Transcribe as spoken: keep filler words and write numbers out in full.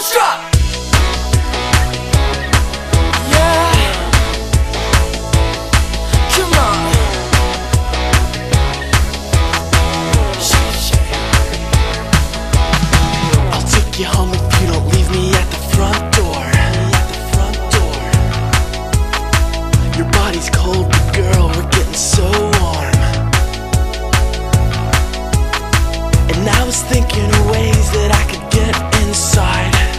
let's drop. Yeah, come on. Shake, shake. I'll take you home if you don't leave me at the front door. At the front door. Your body's cold, but girl, we're getting so warm. And I was thinking of ways that I could get inside.